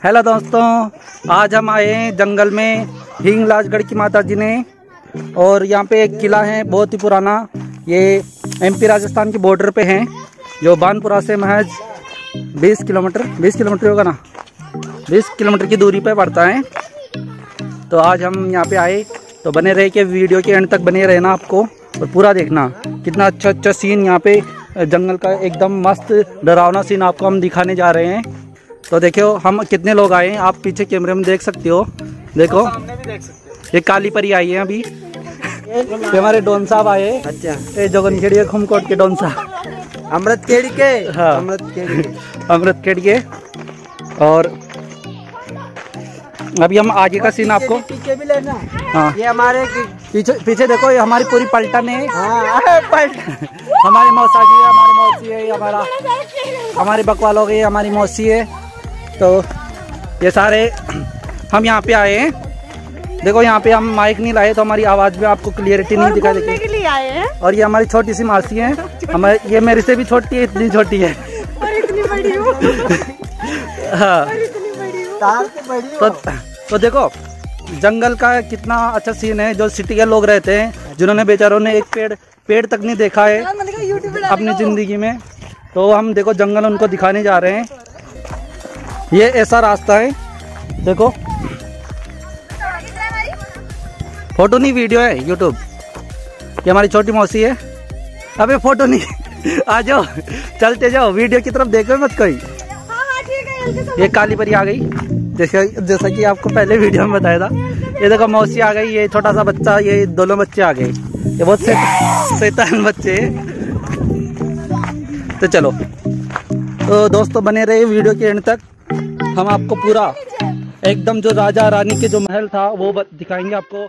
Hello दोस्तों, आज हम आए हैं जंगल में हिंगलाजगढ़ की माता जी ने। और यहाँ पे एक किला है बहुत ही पुराना, ये एमपी राजस्थान की बॉर्डर पे है, जो बानपुरा से महज 20 किलोमीटर होगा ना, 20 किलोमीटर की दूरी पे पड़ता है। तो आज हम यहाँ पे आए, तो बने रहे कि वीडियो के एंड तक बने रहना आपको और पूरा देखना। कितना अच्छा सीन यहाँ पे जंगल का, एकदम मस्त डरावना सीन आपको हम दिखाने जा रहे हैं। तो देखो हम कितने लोग आए हैं, आप पीछे कैमरे में देख सकते हो। देखो सामने भी देख सकते हो। ये काली परी आई है अभी, ये हमारे डॉन साहब आए। अच्छा, ये जोगन खेड़िए खुमकोट के डॉन साहब, अमृत केड़ी के। हाँ, अमृत खेड़ी के। और अभी हम आगे का सीन आपको पीछे भी लेना। हाँ, ये हमारे पीछे देखो, ये हमारी पूरी पलटन है। हाँ, हमारी मौसा जी है, हमारी मौसी है, हमारा हमारी बकवाल हो गई, हमारी मौसी है। तो ये सारे हम यहाँ पे आए हैं। देखो यहाँ पे हम माइक नहीं लाए, तो हमारी आवाज़ में आपको क्लियरिटी नहीं दिखा देगी के लिए आए हैं। और ये हमारी छोटी सी मासी है, हमारे ये मेरे से भी छोटी है, इतनी छोटी है और इतनी बड़ी हूँ। हाँ, बड़ी हो। तो देखो जंगल का कितना अच्छा सीन है। जो सिटी के लोग रहते हैं, जिन्होंने बेचारों ने एक पेड़ तक नहीं देखा है अपनी जिंदगी में, तो हम देखो जंगल उनको दिखाने जा रहे हैं। ये ऐसा रास्ता है, देखो फोटो नहीं वीडियो है यूट्यूब। ये हमारी छोटी मौसी है। अबे फोटो नहीं आ जाओ, चलते जाओ, वीडियो की तरफ देखो मत कोई। ये काली परी आ गई, जैसा कि आपको पहले वीडियो में बताया था। ये देखो मौसी आ गई, ये छोटा सा बच्चा, ये दोनों बच्चे आ गए। ये बहुत शैतान बच्चे हैं। तो चलो, तो दोस्तों बने रहे वीडियो के एंड तक। हम आपको पूरा एकदम जो राजा रानी के जो महल था वो दिखाएंगे आपको।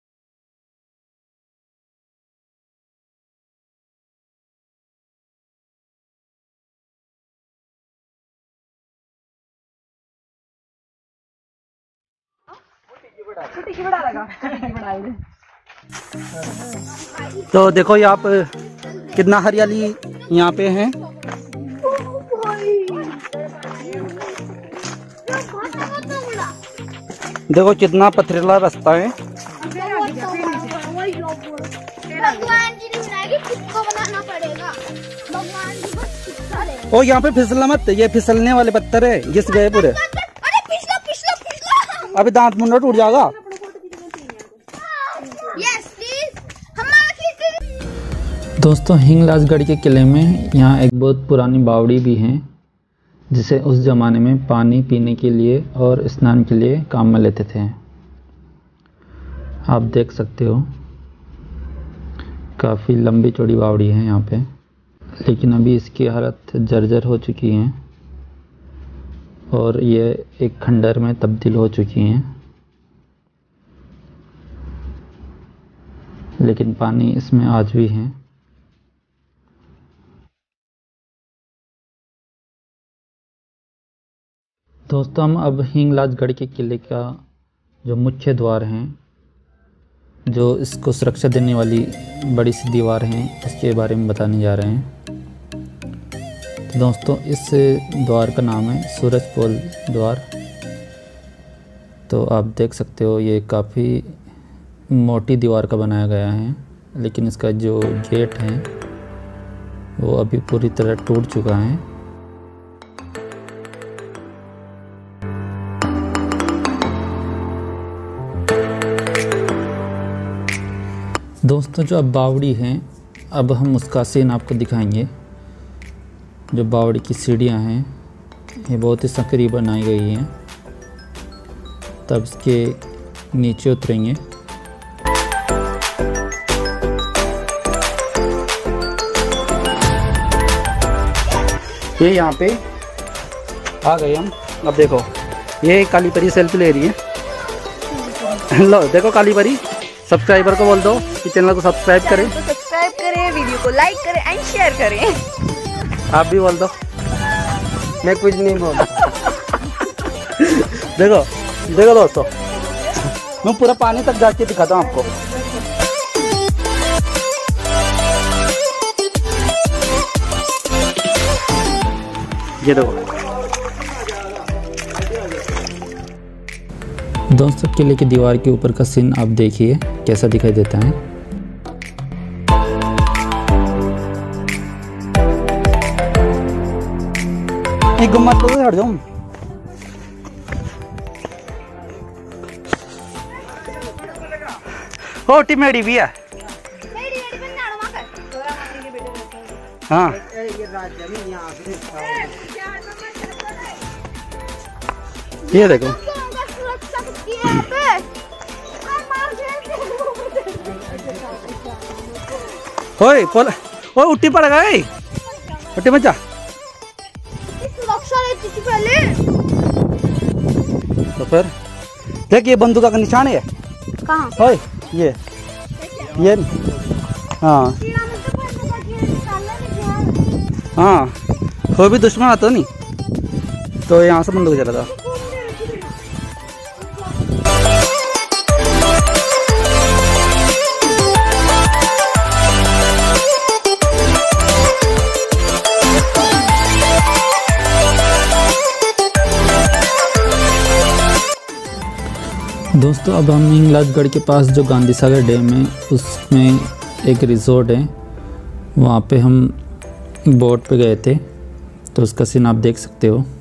तो देखो यहाँ पे कितना हरियाली यहाँ पे है। देखो कितना पथरीला रास्ता है। भगवान जी ने बनाया, किसको बनाना पड़ेगा। भगवान जी बस ओ यहाँ पे फिसलना मत, ये फिसलने वाले पत्थर है, घिस गए पूरे। अरे पिछला अभी दांत मुंडा टूट जाएगा। यस प्लीज हमारा। दोस्तों हिंगलाजगढ़ के किले में यहाँ एक बहुत पुरानी बावड़ी भी है, जिसे उस ज़माने में पानी पीने के लिए और स्नान के लिए काम में लेते थे। आप देख सकते हो काफ़ी लंबी चौड़ी बावड़ी है यहाँ पे, लेकिन अभी इसकी हालत जर्जर हो चुकी है और ये एक खंडर में तब्दील हो चुकी हैं। लेकिन पानी इसमें आज भी है। दोस्तों हम अब हिंगलाजगढ़ के किले का जो मुख्य द्वार हैं, जो इसको सुरक्षा देने वाली बड़ी सी दीवार हैं, उसके बारे में बताने जा रहे हैं। तो दोस्तों इस द्वार का नाम है सूरजपोल द्वार। तो आप देख सकते हो ये काफ़ी मोटी दीवार का बनाया गया है, लेकिन इसका जो गेट है वो अभी पूरी तरह टूट चुका है। दोस्तों जो अब बावड़ी है, अब हम उसका सीन आपको दिखाएंगे। जो बावड़ी की सीढ़ियाँ हैं ये बहुत ही संकरी बनाई गई हैं, तब इसके नीचे उतरेंगे। ये यहाँ पे आ गए हम। अब देखो ये काली परी सेल्फी ले रही है। लो देखो काली परी, सब्सक्राइबर को बोल दो कि चैनल को सब्सक्राइब करें, सब्सक्राइब करें, वीडियो को लाइक करें एंड शेयर करें। आप भी बोल दो। मैं कुछ नहीं बोल। देखो देखो दोस्तों, मैं पूरा पानी तक जाके दिखाता हूँ आपको। ये देखो दोस्तों किले की दीवार के ऊपर का सीन आप देखिए कैसा दिखाई देता है। एक गुम्मत तो हट जाऊं। हो टिमेड़ी भी है। हाँ ये देखो ओए पोल ओए उट्टी पड़ गई उट्टी मचा तो फिर देख ये बंदूक का निशान है कहाँ? ओए ये हाँ हाँ कोई भी दुश्मन आता नहीं तो यहाँ से बंदूक चला था। दोस्तों अब हम हिंगलाजगढ़ के पास जो गांधी सागर डैम है उसमें एक रिजॉर्ट है, वहाँ पे हम बोट पे गए थे तो उसका सीन आप देख सकते हो।